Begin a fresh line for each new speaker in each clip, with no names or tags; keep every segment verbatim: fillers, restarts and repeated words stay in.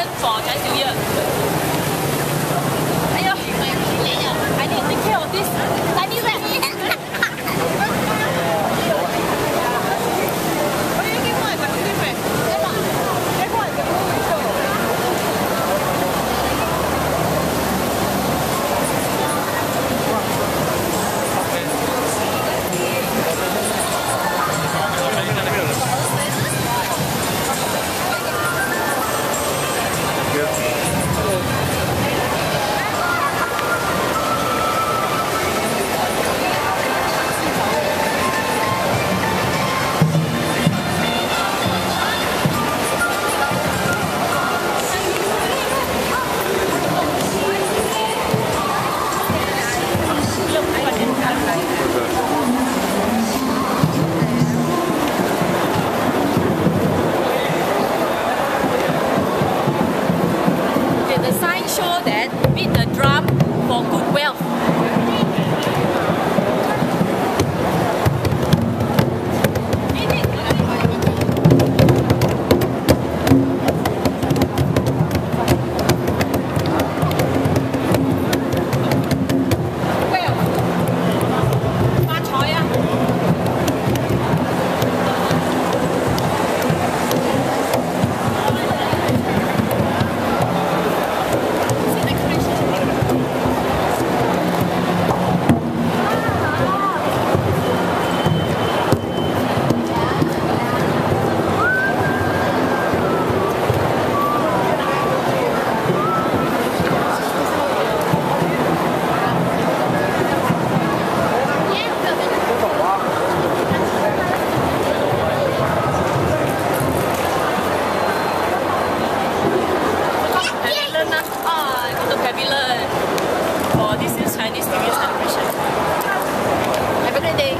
decoration for Chinese New Year. Ayo, I need to take care of this tiny rat. Pavillion for this year's Chinese New Year celebration. Have a great day.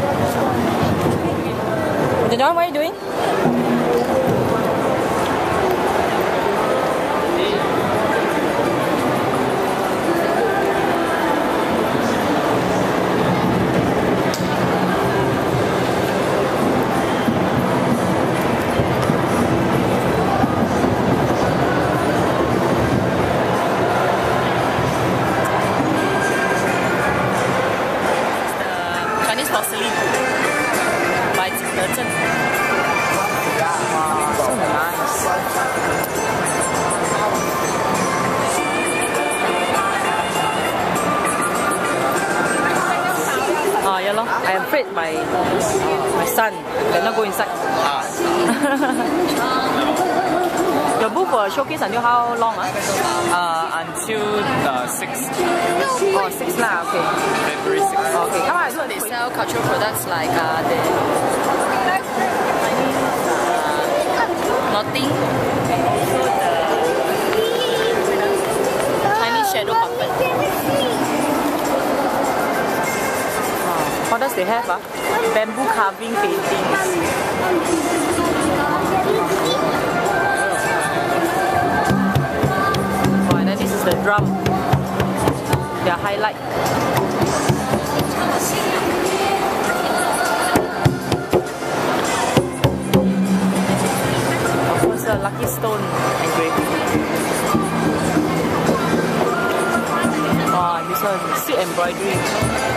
Dinon, what are you doing? Porcelain by Pavillion. Wow, so nice. Oh, yeah, lo. I am afraid my my son cannot go inside. Your booth will showcase until how long? Uh?
Uh, until the sixth.
Oh, six lah, okay.
February sixth.
Okay, come on, so they sell cultural products like uh, the uh, nothing. Also the Chinese shadow puppet. Wow. What does they have? Uh? Bamboo carving paintings. The drum, their highlight. Of course, a lucky stone engraving. Wow, this one silk embroidery.